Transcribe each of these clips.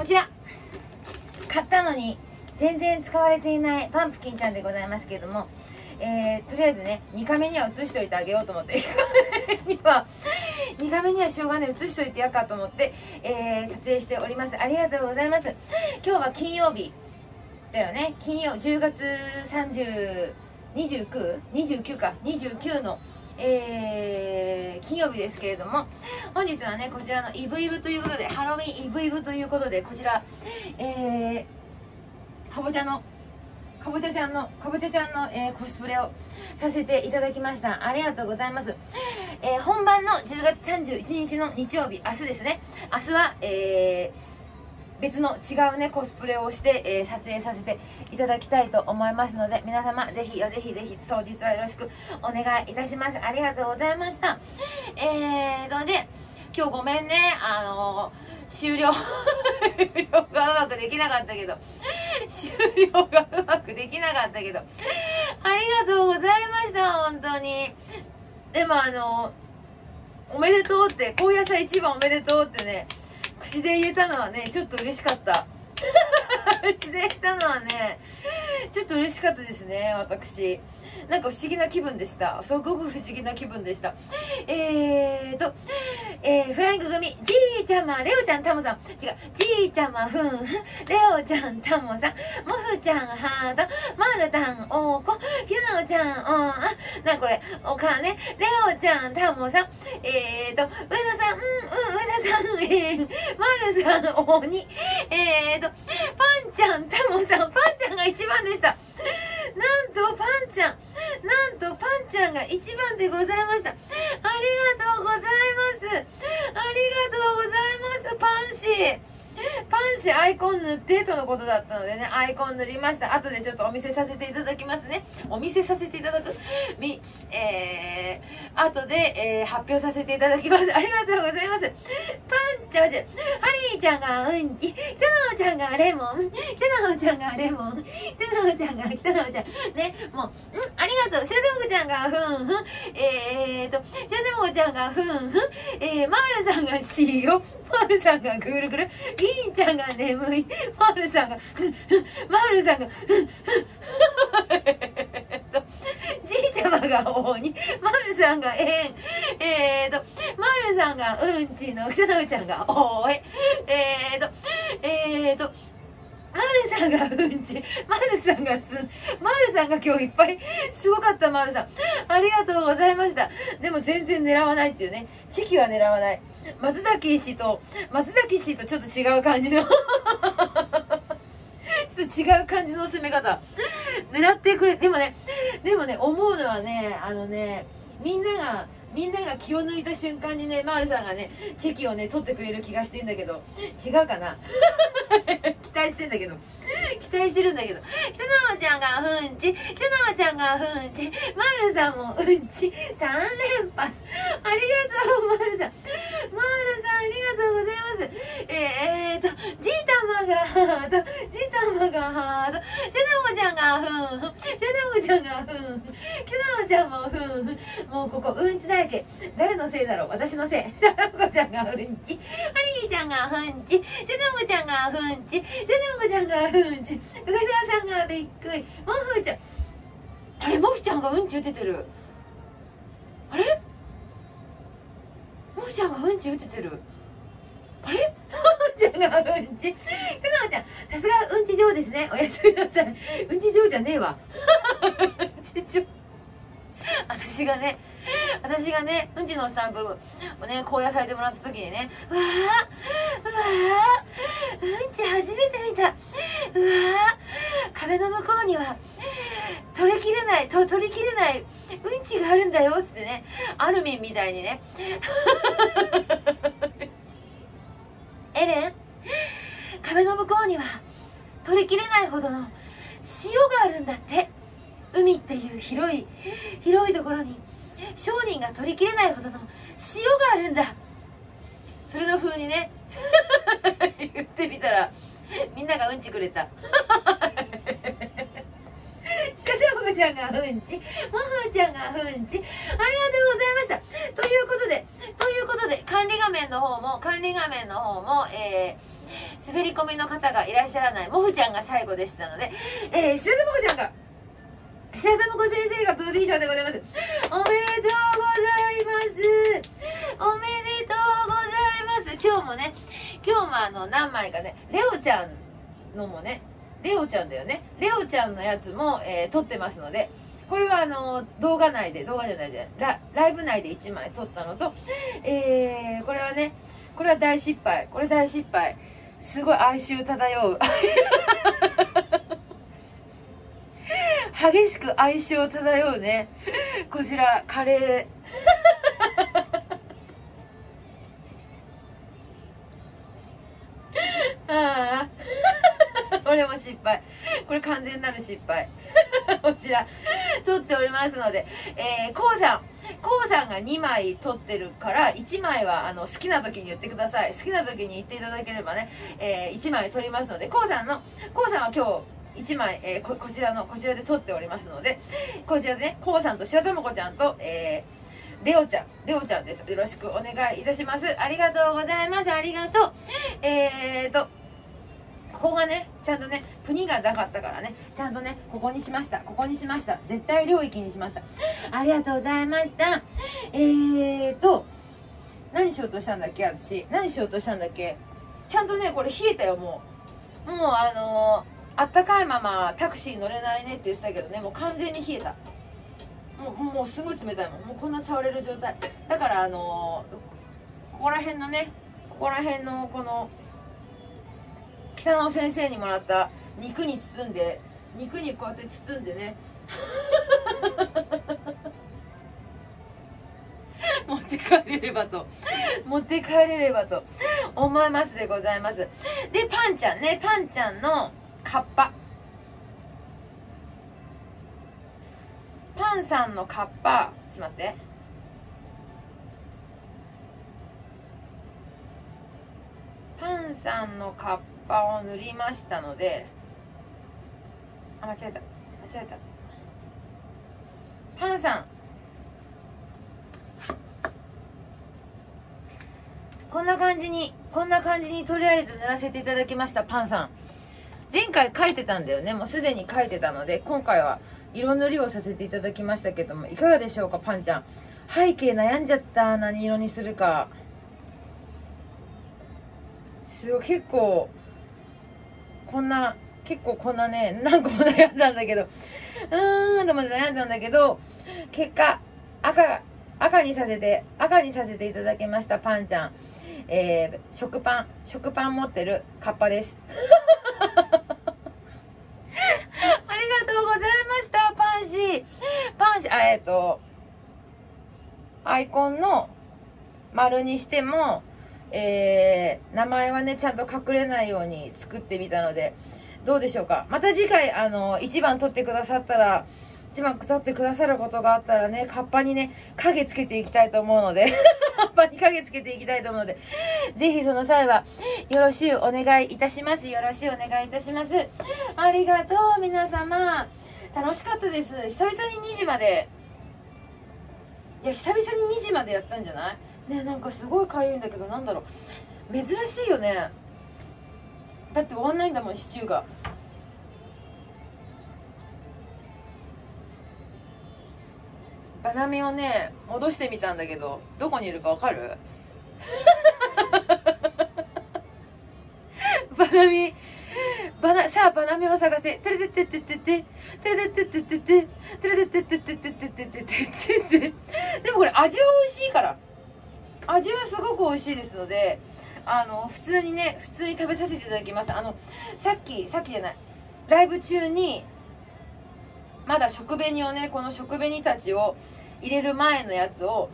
ちら買ったのに全然使われていないパンプキンちゃんでございますけれども、とりあえずね2カメには写しておいてあげようと思って2カメにはしょうがね写しといてやかと思って、撮影しております。ありがとうございます。今日は金曜日だよね。金曜10月29の、金曜日ですけれども、本日はねこちらのイブイブということで、ハロウィンイブイブということで、こちらかぼちゃちゃんの、コスプレをさせていただきました。ありがとうございます。本番の10月31日の日曜日、明日ですね。明日は、別の違うねコスプレをして、撮影させていただきたいと思いますので、皆様ぜひ当日はよろしくお願いいたします。ありがとうございました。で今日ごめんね、終了がうまくできなかったけどありがとうございました。本当に。でもおめでとうって、高野菜一番おめでとうってね、口で言えたのはねちょっと嬉しかった口で言ったのはねちょっと嬉しかったですね。私なんか不思議な気分でした。すごく不思議な気分でした。フライング組、じいちゃま、レオちゃん、タモさん。違う。じいちゃま、ふん、レオちゃん、タモさん。モフちゃん、ハート。マルタン、オーコ。ヒュノちゃん、なこれ、お金。レオちゃん、タモさん。上田さん、上田さん、マルさん、鬼。パンちゃん、タモさん。パンちゃんが一番でした。なんとパンちゃんが一番でございました。ありがとうございます。パンシアイコン塗ってとのことだったのでね、アイコン塗りました。後でちょっとお見せさせていただきますね。後で、発表させていただきます。ありがとうございます。ハリーちゃんがうんち、北野ちゃんがレモン、北野ちゃんね、もう、ありがとう。シャデモコちゃんがふんふん、シャデモコちゃんがふんふん、マールさんが塩、マールさんがぐるぐる、リンちゃんが眠い、マールさんがじいちゃまが鬼、マルさんがマルさんがうんちの、北野ちゃんがおい、マルさんがうんち、マルさんが今日いっぱいすごかった。マルさんありがとうございました。でも全然狙わないっていうね、チキは狙わない。松崎氏とちょっと違う感じの違う感じの攻め方狙ってくれ。でもね思うのはね、みんなが気を抜いた瞬間にね、マールさんがねチェキをね取ってくれる気がしてんだけど、違うかな期待してるんだけど、北野ちゃんがうんち、マールさんもうんち、3連発。ありがとうマールさん、ありがとうございます。じいたまがハート、シャデモちゃんがふんふん、北野ちゃんもふんふん。もうここうんちだらけ。誰のせいだろう、私のせい。シャデモコちゃんがうんち、ハリーちゃんがうんち、シャデモコちゃんがうんち、上田さんがびっくり。モフちゃん、あれモフちゃんがうんち打ててる。あれモフちゃんがうんち打ててる。あれモフちゃんがうんち。北野ちゃん、さすがうんち上ですね。おやすみなさい。うんち上じゃねえわ。私がね、うんちのスタンプをね、公野されてもらった時にね、うんち初めて見た。壁の向こうには、取りきれない、うんちがあるんだよ、つってね、アルミンみたいにね。エレン、壁の向こうには、取りきれないほどの塩があるんだって。海っていう広いところに商人が取りきれないほどの塩があるんだ。それの風にね言ってみたらみんながうんちくれた。シャデモコちゃんがうんち、モフちゃんがうんち、ありがとうございました。ということで管理画面の方も、 滑り込みの方がいらっしゃらない。もふちゃんが最後でしたので、白玉子ちゃんが、白玉子先生がブービー賞でございます。おめでとうございます。おめでとうございます。今日も何枚かね、レオちゃんのもね、レオちゃんだよね。レオちゃんのやつも、撮ってますので、これは動画内で、ライブ内で1枚撮ったのと、これはね、これは大失敗。これ大失敗。すごい哀愁漂う。激しく哀愁漂うね。こちら、カレー。ああ。これも失敗。これ完全なる失敗。こちら、撮っておりますので、こうさんが2枚撮ってるから、1枚は好きな時に言ってください。好きな時に言っていただければね、1枚撮りますので、こうさんは今日、1枚、こちらで撮っておりますので、こちらでね、こうさんと白玉子ちゃんと、レオちゃんです。よろしくお願いいたします。ありがとうございます。ありがとう。ここがね、ちゃんとね、プニがなかったからね、ちゃんとね、ここにしました。絶対領域にしました。ありがとうございました。何しようとしたんだっけ私。ちゃんとね、これ冷えたよ、もうあったかいままタクシー乗れないねって言ってたけどね、もう完全に冷えた。もうすごい冷たいもん。もうこんな触れる状態。だからここら辺のこの、北野先生にもらった肉にこうやって包んでね持って帰れればと思いますでございます。で、パンちゃんのカッパ、パンさんのカッパ、ちょっと待って、パンさんのカッパを塗りましたので、間違えた。パンさん、こんな感じにとりあえず塗らせていただきました。パンさん、前回描いてたんだよね。もうすでに描いてたので、今回は色塗りをさせていただきましたけども、いかがでしょうか。パンちゃん、背景悩んじゃった。何色にするか。すごい、結構こんなね、何個も悩んだんだけど、結果、赤にさせていただきました。パンちゃん。食パン持ってるカッパです。ありがとうございました、パンシー。アイコンの丸にしても、名前はね、ちゃんと隠れないように作ってみたので、どうでしょうか。また次回、1番撮ってくださることがあったらね、カッパにね、影つけていきたいと思うので、ぜひその際は、よろしゅうお願いいたします。ありがとう、皆様。楽しかったです。久々に2時までやったんじゃないね。なんかすごいかゆいんだけど、なんだろう、珍しいよね。だって終わんないんだもん、シチューが。バナメをね、戻してみたんだけど、どこにいるかわかる？さあ、バナメを探せ。テレテテテテテテレテテテテテレテテテテテテテテテ。でもこれ味は美味しいから。味はすごく美味しいですので、普通に食べさせていただきます。さっきじゃない、ライブ中にまだ食紅をね、この食紅たちを入れる前のやつを、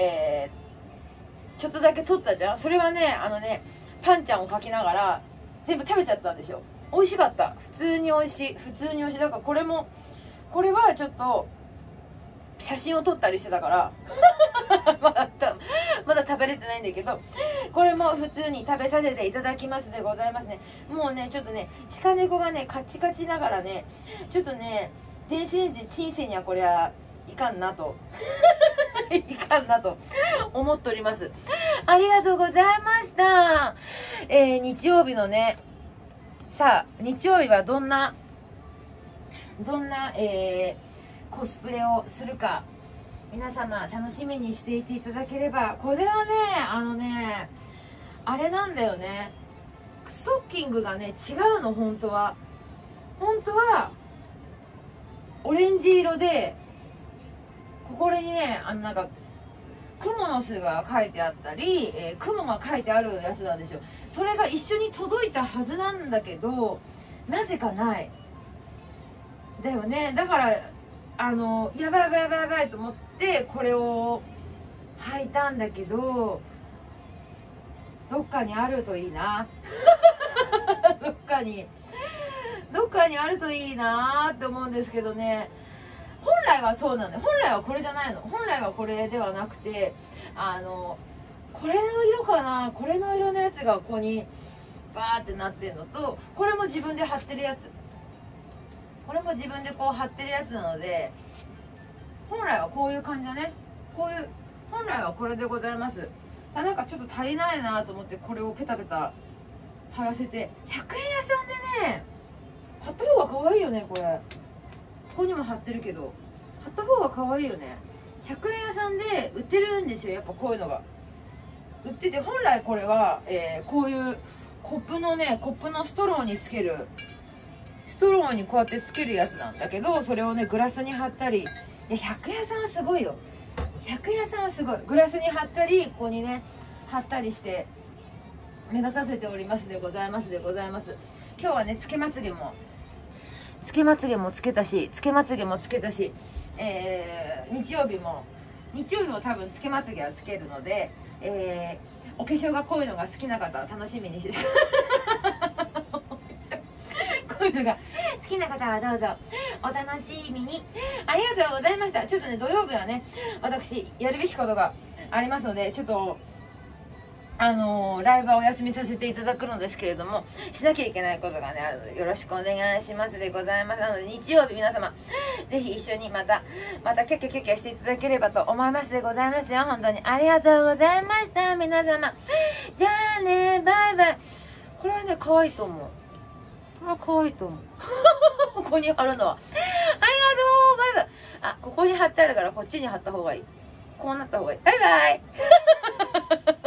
ちょっとだけ取ったじゃん。それはね、パンちゃんを描きながら全部食べちゃったんでしょ。美味しかった。普通に美味しい。だからこれはちょっと写真を撮ったりしてたからまだ食べれてないんだけど、これも普通に食べさせていただきますでございますね。もうね、ちょっとね、鹿猫がね、カチカチながらね、ちょっとね、電子レンジチンセにはこりゃいかんなと思っております。ありがとうございました。日曜日のね、 さあ日曜日はどんなコスプレをするか皆様楽しみにしていていただければ。これはねあれなんだよね、ストッキングがね違うの。本当はオレンジ色で、これにねなんかクモの巣が書いてあったり、雲が書いてあるやつなんですよ。それが一緒に届いたはずなんだけど、なぜかないだよね。だからやばいと思ってこれを履いたんだけど、どっかにあるといいなどっかにあるといいなって思うんですけどね。本来はそうなんだよ。本来はこれじゃないの。本来はこれではなくて、これの色かな、これの色のやつがここにバーってなってるのと、これも自分で貼ってるやつ、これも自分でこう貼ってるやつなので、本来はこういう感じだね。本来はこれでございます。なんかちょっと足りないなと思ってこれをペタペタ貼らせて、100円屋さんでね貼った方が可愛いよね。ここにも貼ってるけど貼った方が可愛いよね。100円屋さんで売ってるんですよ、やっぱこういうのが売ってて。本来これは、こういうコップのストローにつける、ストローにこうやってつけるやつなんだけど、それをねグラスに貼ったり、100円屋さんはすごいよ。100円屋さんはすごい。グラスに貼ったり、ここにね貼ったりして目立たせておりますでございます。今日はねつけまつげもつけたし、日曜日も多分つけまつげはつけるので、お化粧が濃いのが好きな方は楽しみにしてこういうのが好きな方はどうぞお楽しみに。ありがとうございました。ちょっとね土曜日はね私やるべきことがありますので、ちょっとライブはお休みさせていただくのですけれども、しなきゃいけないことがねあるのでよろしくお願いしますでございます。なので日曜日皆様ぜひ一緒にまたキャッキャしていただければと思いますでございますよ。本当にありがとうございました皆様。じゃあね、バイバイ。これはね可愛いと思う。ここに貼るのはありがとう。バイバイ。ここに貼ってあるからこっちに貼った方がいい。こうなった方がいい。バイバイ